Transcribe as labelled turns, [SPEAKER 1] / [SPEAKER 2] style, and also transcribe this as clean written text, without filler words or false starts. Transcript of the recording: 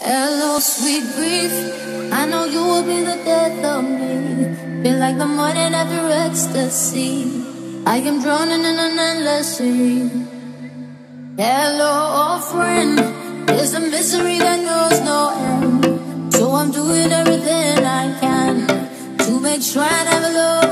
[SPEAKER 1] Hello, sweet grief. I know you will be the death of me. Feel like the morning after ecstasy. I am drowning in an endless sea. Hello, old friend. There's a misery that knows no end. So I'm doing everything I can to make sure I never lose.